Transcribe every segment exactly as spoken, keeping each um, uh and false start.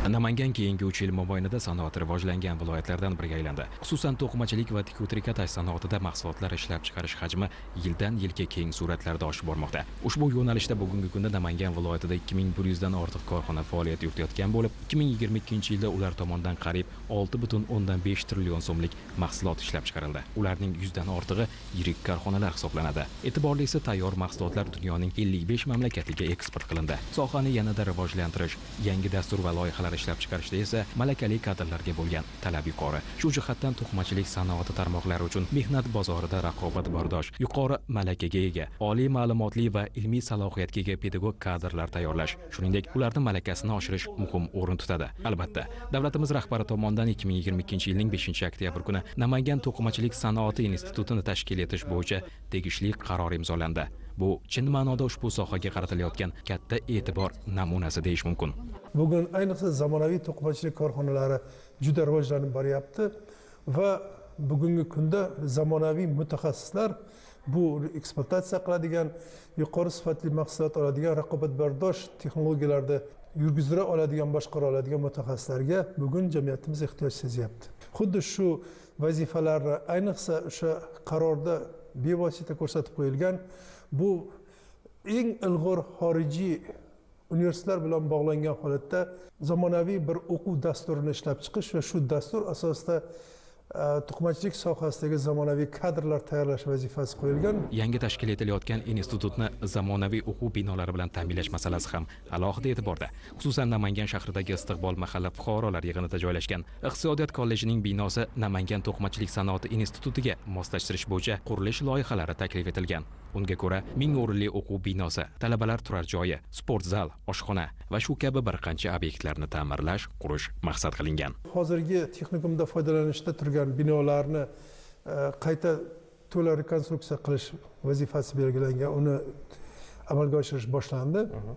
Namangan keyingi uch yil mobaynida sanoat rivojlangan viloyatlardan biriga aylandi. Xususan to'qimachilik va tikuv-trikotaj sanoatida mahsulotlar ishlab chiqarish hajmi yildan yilga keng sur'atlarda oshib bormoqda. Ushbu yo'nalishda bugungi kunda Namangan viloyatida ikki ming bir yuz dan ortiq korxona faoliyat yuritayotgan bo'lib, ikki ming yigirma ikkinchi yilda ular tomonidan qariyb olti butun o'ndan besh trillion so'mlik mahsulot ishlab chiqarildi. Ularning yuz dan ortig'i yirik korxonalar hisoblanadi. E'tiborlisi, tayyor mahsulotlar dunyoning ellik besh mamlakatiga eksport qilindi. Sohani yanada rivojlantirish, yangi dastur va loyihalar ishlab chiqarishda esa malakali kadrlarga bo'lgan talab yuqori. Shu jihatdan to'qimachilik sanoati tarmoqlari uchun mehnat bozorida raqobatbardosh, yuqori malakaga ega, oliy ma'lumotli va ilmiy salohiyatga ega pedagog kadrlar tayyorlash, shuningdek, ularning malakasini oshirish muhim o'rin tutadi. Albatta, davlatimiz rahbari tomonidan ikki ming yigirma ikkinchi yilning beshinchi oktyabr kuni Namangan to'qimachilik sanoati institutini tashkil etish bo'yicha tegishli qaror imzolandi. Bu chin ma'noda ushbu sohaga qaratilayotgan katta e'tibor namunasi deyish mumkin. Bugun ayniqsa zamonaviy to'qimachilik korxonalari juda rivojlanib boryapti va bugungi kunda zamonaviy mutaxassislar bu ekspluatatsiya qiladigan, yuqori sifatli mahsulot oladigan, raqobatbardosh texnologiyalarda yurgizira oladigan, boshqara oladigan mutaxassislarga bugun jamiyatimiz ehtiyoj sezyapti. Xuddi shu vazifalarni ayniqsa o'sha qarorda bevosita ko'rsatib qo'yilgan bu eng ilg'or xorijiy universitetlar bilan bog'langan holatda zamonaviy bir o'quv dasturini ishlab chiqish va shu dastur asosida to'qimachilik sohasidagi zamonaviy kadrlar tayyorlash vazifasi qo'yilgan. Yangi tashkil etilayotgan institutni zamonaviy o'quv binolari bilan ta'minlash masalasi ham alohida e'tiborda. Xususan Namangan shahridagi Istiqbol mahalla fuqarolar yig'inida joylashgan Iqtisodiyot kollejining binosi Namangan to'qimachilik sanoati institutiga moslashtirish bo'yicha qurilish loyihalari taklif etilgan. Unga ko'ra, ming o'rinli o'quv binosi, talabalar turar joyi, sport zal, oshxona va shu kabi bir qancha obyektlarni ta'mirlash, qurish maqsad qilingan. Hozirgi texnikumda foydalanishda turgan binolarni qayta to'la rekonstruksiya qilish vazifasi belgilangan, uni amalga oshirish boshlandi.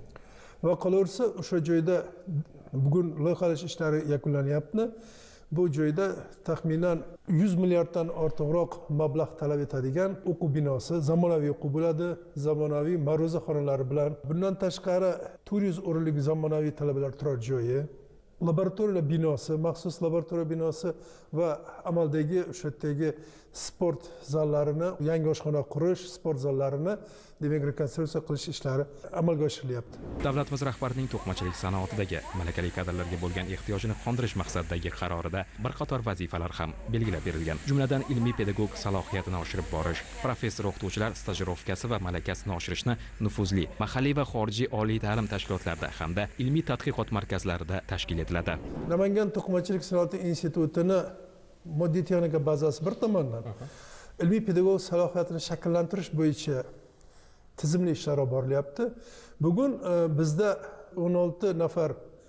Va qolaversa, o'sha joyda bugun loyihalash ishlari yakunlanyapti. Bu joyda taxminan yuz milliarddan ortiqroq mablag' talab etadigan o'quv binosi, zamonaviy o'quv bo'ladi, zamonaviy ma'ruza xonalari bilan. Bundan tashqari to'rt yuz o'rinlik zamonaviy talabalar turar joyi, laboratoriya binosi, maxsus laboratoriya binosi va amaldagi o'sha yerdagi sport zallarini, yangi oshxona qurish, sport zallarini demak rekonstruksiya qilish ishlari amalga oshirilyapti. Davlatimiz rahbarining to'qimachilik sanoatidagi malakali kadrlarga bo'lgan ehtiyojini qondirish maqsadidagi qarorida bir qator vazifalar ham belgilab berilgan. Jumladan ilmiy pedagog salohiyatini oshirib borish, professor o'qituvchilar stajirovkasi va malakasini oshirishni nufuzli mahalliy va xorijiy oliy ta'lim tashkilotlarida hamda ilmiy tadqiqot markazlarida tashkil etiladi. Namangan to'qimachilik sanoati institutini moddiy texnika bazasi bir tomondan, ilmiy pedagog salohiyatini shakllantirish bo'yicha tizimli ishlar olib borilyapti. Bugun bizda o'n olti nafar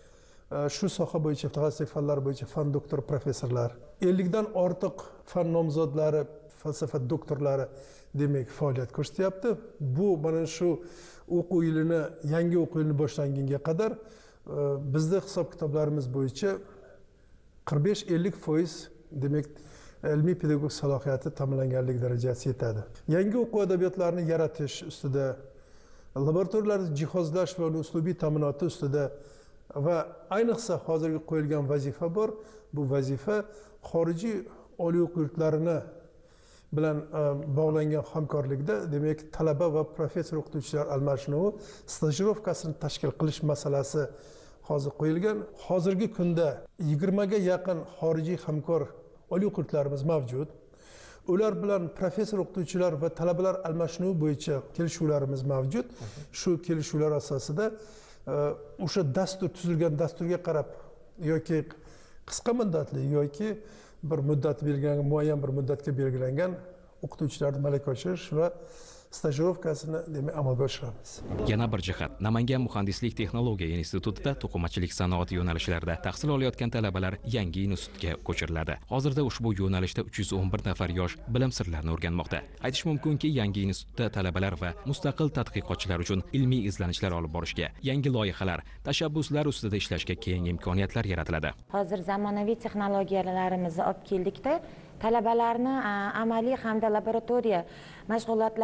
shu soha bo'yicha, mutaxassislik fanlari bo'yicha fan doktor professorlar, ellik dan ortiq fan nomzodlari, falsafa doktorlari demak faoliyat ko'rsatyapti. Bu mana shu o'quv yilini, yangi o'quv yilini boshlangunga qadar bizda hisob kitoblarimiz bo'yicha qirq besh ellik foiz demak ilmiy pedagog salohiyati ta'minlanganlik darajasiga yetadi. Yangi o'quv adabiyotlarini yaratish ustida, laboratoriyalarni jihozlash va uning uslubiy ta'minoti ustida va ayniqsa hozirgi qo'yilgan vazifa bor. Bu vazifa xorijiy oliy o'quv yurtlarini bilan bog'langan hamkorlikda demak talaba va professor o'qituvchilar almashinuvi, stajirovkasini tashkil qilish masalasi hozir qo'yilgan. Hozirgi kunda yigirmaga yaqin xorijiy hamkor oliy o'quv yurtlarimiz mavjud. Ular bilan professor o'qituvchilar va talabalar almashinuvi bo'yicha kelishuvlarimiz mavjud. Shu kelishuvlar asosida o'sha dastur tuzilgan dasturga qarab yoki qisqa muddatli yoki bir muddat belgilangan, muayyan bir muddatga belgilangan o'qituvchilarni malaka oshirish va stajirovkasini demak amalga oshiramiz. Yana bir jihat, Namangan muhandislik texnologiya institutida to'qimachilik sanoati yo'nalishlarida tahsil olayotgan talabalar yangi institutga ko'chiriladi. Hozirda ushbu yo'nalishda uch yuz o'n bir nafar yosh bilim sirlarini o'rganmoqda. Aytish mumkinki, yangi institutda talabalar va mustaqil tadqiqotchilar uchun ilmiy izlanishlar olib borishga, yangi loyihalar, tashabbuslar ustida ishlashga keng imkoniyatlar yaratiladi. Hozir zamonaviy texnologiyalarimizni olib keldikda, talabalarni amaliy hamda laboratoriya mashg'ulotlarini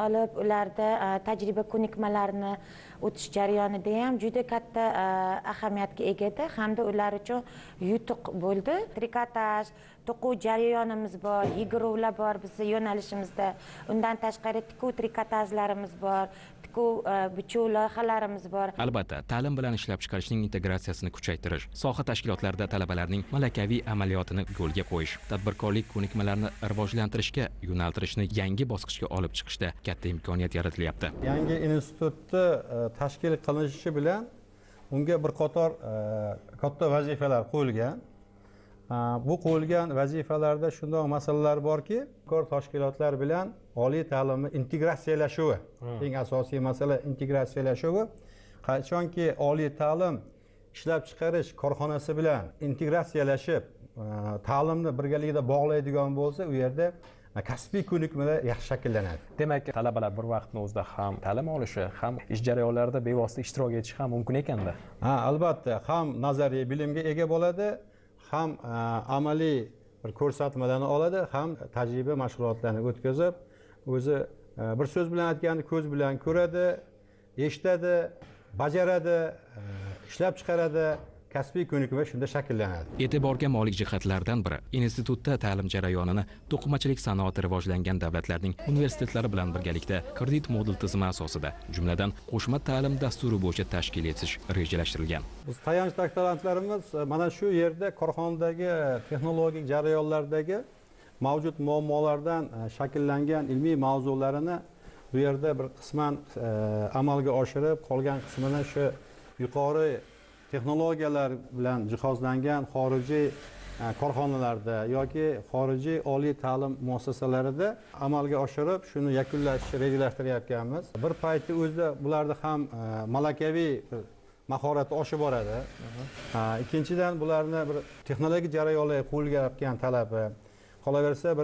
olib ularda tajriba ko'nikmalarini o'tish jarayonida ham juda katta ahamiyatga egada hamda ular uchun yutuq bo'ldi. Trikotaj, to'quv jarayonimiz bor, yigiruvlar bor bizning yo'nalishimizda. Undan tashqari tikuv trikotajlarimiz bor, tikuv bichuv loyihalarimiz bor. Albatta, ta'lim bilan ishlab chiqarishning integratsiyasini kuchaytirish, soha tashkilotlarida talabalarning malakaviy amaliyotini yo'lga qo'yish, tadbirkorlik ko'nikmalarini rivojlantirishga yo'naltirishni yangi bosqichga olib chiqishda katta imkoniyat yaratilyapti. Yangi institutni tashkil qilinishi bilan unga bir qator katta vazifalar qo'yilgan. Bu qo'yilgan vazifalarda shunday masalalar borki, kor tashkilotlar bilan oliy ta'limni integratsiyalashuvi. Eng asosiy masala integratsiyalashuvi. Qachonki oliy ta'lim ishlab chiqarish korxonasi bilan integratsiyalashib, ta'limni birgalikda bog'laydigan bo'lsa, u yerda kasbiy ko'nikmalar yaxshi shakllanadi. Demak, talabalar bir vaqtning o'zida ham ta'lim olishi, ham ish jarayonlarida bevosita ishtirok etishi ham mumkin ekanda. Ha, albatta, ham nazariy bilimga ega bo'ladi, ham amaliy bir ko'rsatmalarni oladi, ham tajriba mashg'ulotlarini o'tkazib, o'zi bir so'z bilan aytganda ko'z bilan ko'radi, eshitadi, bajaradi, ishlab chiqaradi. Kasbiy ko'nikma shunda shakllanadi. E'tiborga molik jihatlardan biri institutda ta'lim jarayonini to'qimachilik sanoati rivojlangan davlatlarning universitetlari bilan birgalikda kredit modul tizimi asosida, jumladan qo'shma ta'lim dasturi bo'yicha tashkil etish rejalashtirilgan. Biz tayanch doktorantlarimiz mana shu yerda korxonadagi texnologik jarayonlardagi mavjud muammolardan shakllangan ilmiy mavzularini bu yerda bir qisman amalga oshirib, qolgan qismini shu yuqori texnologiyalar bilan jihozlangan xorijiy korxonalarda yoki xorijiy oliy ta'lim muassasalarida amalga oshirib, shuni yakunlashni rejalashtirayotganmiz. Bir paytda o'zida bularda ham malakaviy mahorati oshib boradi. Ikkinchidan, bularni bir texnologik jarayonlarga qo'yilgan talabi, qolaversa bir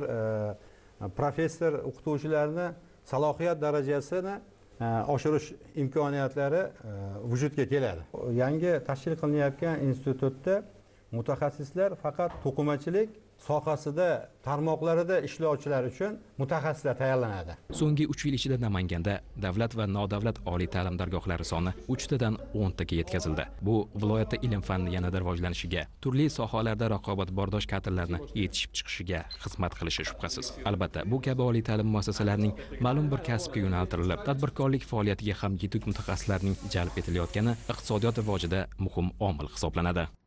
professor o'qituvchilarni salohiyat darajasini oshirish imkoniyatlari vujudga keladi. Yangi tashkil qilinayotgan institutda mutaxassislar faqat to'qimachilik sohasida, tarmoqlarida ishlovchilar uchun mutaxassislar tayyorlanadi. So'nggi uch yil ichida Namanganda davlat va nodavlat oliy ta'lim dargohlari soni uchtadan o'ntaga yetkazildi. Bu viloyatda ilm-fan yanada rivojlanishiga, turli sohalarda raqobatbardosh kadrlarni yetishib chiqishiga xizmat qilishi shubhasiz. Albatta, bu kabi oliy ta'lim muassasalarining ma'lum bir kasbga yo'naltirilib, tadbirkorlik faoliyatiga ham yetuk mutaxassislarning jalb etilayotgani iqtisodiyot rivojida muhim omil hisoblanadi.